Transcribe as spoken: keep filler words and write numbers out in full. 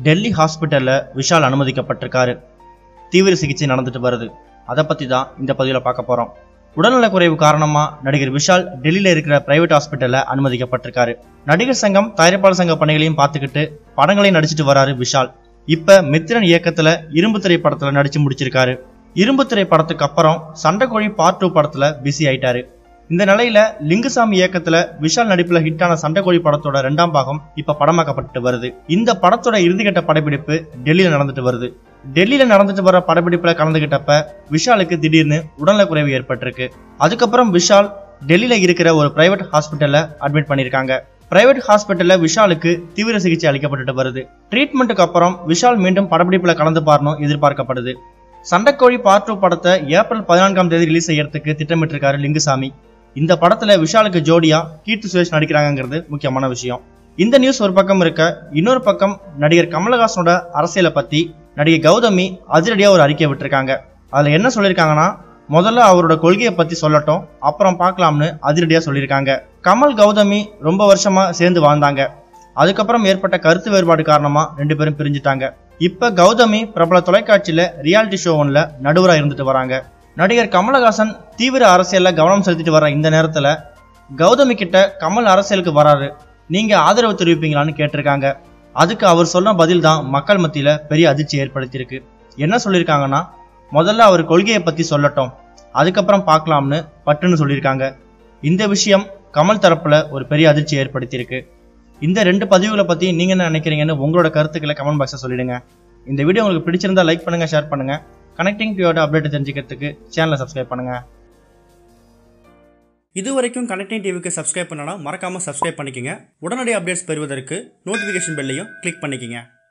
டெல்லி ஹாஸ்பிட்டல்ல விஷால் அனுமதிக்கப்பட்டிருக்காரு. தீவிர சிகிச்சை நடந்துட்டு வருது. அதை பத்தி தான் இந்த பதிவில் பார்க்க போறோம். உடல்நலக் குறைவு காரணமா நடிகர் விஷால் டெல்லியில இருக்கிற பிரைவேட் ஹாஸ்பிட்டல்ல அனுமதிக்கப்பட்டிருக்காரு. நடிகர் சங்கம் தயாரிப்பாளர் சங்க பணிகளையும் பார்த்துக்கிட்டு படங்களையும் நடிச்சிட்டு வராரு விஷால். இப்ப மித்திரன் இயக்கத்துல இரும்பு திரை படத்துல நடிச்சு முடிச்சிருக்காரு. இரும்பு திரை படத்துக்கு அப்புறம் சண்டைக்கோழி பார்ட் டூ படத்துல பிஸி ஆயிட்டாரு. இந்த நிலையில லிங்குசாமி இயக்கத்துல விஷால் நடிப்புல ஹிட்டான சண்டைக்கோழி படத்தோட இரண்டாம் பாகம் இப்ப படமாக்கப்பட்டு வருது. இந்த படத்தோட இறுதிக்கட்ட படப்பிடிப்பு டெல்லியில நடந்துட்டு வருது. டெல்லியில நடந்துட்டு வர படப்பிடிப்புல கலந்துகிட்டப்ப விஷாலுக்கு திடீர்னு உடல்நல குறைவு ஏற்பட்டிருக்கு. அதுக்கப்புறம் விஷால் டெல்லியில இருக்கிற ஒரு பிரைவேட் ஹாஸ்பிட்டல்ல அட்மிட் பண்ணிருக்காங்க. பிரைவேட் ஹாஸ்பிட்டல்ல விஷாலுக்கு தீவிர சிகிச்சை அளிக்கப்பட்டு வருது. ட்ரீட்மெண்ட்டுக்கு அப்புறம் விஷால் மீண்டும் படப்பிடிப்புல கலந்து பாரணும் எதிர்பார்க்கப்படுது. சண்டைக்கோழி பார்ட் டூ படத்தை ஏப்ரல் பதினான்காம் தேதி ரிலீஸ் செய்யறதுக்கு திட்டமிட்டிருக்காரு லிங்குசாமி. இந்த படத்துல விஷாலுக்கு ஜோடியா கீர்த்தி சுரேஷ் நடிக்கிறாங்கிறது முக்கியமான விஷயம். இந்த நியூஸ் ஒரு பக்கம் இருக்க, இன்னொரு பக்கம் நடிகர் கமலஹாசனோட அரசியலை பத்தி நடிகை கௌதமி அதிரடியா ஒரு அறிக்கை விட்டுருக்காங்க. அதுல என்ன சொல்லியிருக்காங்கன்னா, முதல்ல அவரோட கொள்கையை பத்தி சொல்லட்டும், அப்புறம் பார்க்கலாம்னு அதிரடியா சொல்லியிருக்காங்க. கமல் கௌதமி ரொம்ப வருஷமா சேர்ந்து வாழ்ந்தாங்க. அதுக்கப்புறம் ஏற்பட்ட கருத்து வேறுபாடு காரணமா ரெண்டு பேரும் பிரிஞ்சுட்டாங்க. இப்ப கௌதமி பிரபல தொலைக்காட்சியில ரியாலிட்டி ஷோ ஒன்ல நடுவரா இருந்துட்டு வராங்க. நடிகர் கமலஹாசன் தீவிர அரசியல்ல கவனம் செலுத்திட்டு வர இந்த நேரத்துல கௌதமி கிட்ட கமல் அரசியலுக்கு வராரு, நீங்க ஆதரவு தெரிவிப்பீங்களான்னு கேட்டிருக்காங்க. அதுக்கு அவர் சொன்ன பதில் தான் மக்கள் மத்தியில பெரிய அதிர்ச்சி ஏற்படுத்தியிருக்கு. என்ன சொல்லியிருக்காங்கன்னா, முதல்ல அவர் கொள்கையை பத்தி சொல்லட்டும், அதுக்கப்புறம் பார்க்கலாம்னு பட்டுன்னு சொல்லியிருக்காங்க. இந்த விஷயம் கமல் தரப்புல ஒரு பெரிய அதிர்ச்சி ஏற்படுத்தியிருக்கு. இந்த ரெண்டு பதிவுகளை பத்தி நீங்க என்ன நினைக்கிறீங்கன்னு உங்களோட கருத்துக்களை கமெண்ட் பாக்ஸ்ல சொல்லிடுங்க. இந்த வீடியோ உங்களுக்கு பிடிச்சிருந்தா லைக் பண்ணுங்க, ஷேர் பண்ணுங்க. கனெக்டிங் டிவியோட அப்டேட் தெரிஞ்சுக்கிறதுக்கு சேனலை சப்ஸ்கிரைப் பண்ணுங்க. இதுவரைக்கும் கனெக்டிங் டிவிக்கு சப்ஸ்கிரைப் பண்ணனா மறக்காம சப்ஸ்கிரைப் பண்ணிக்கங்க. உடனடி அப்டேட்ஸ் பெறுவதற்கு நோட்டிபிகேஷன் பெல்லையும் கிளிக் பண்ணிக்கங்க.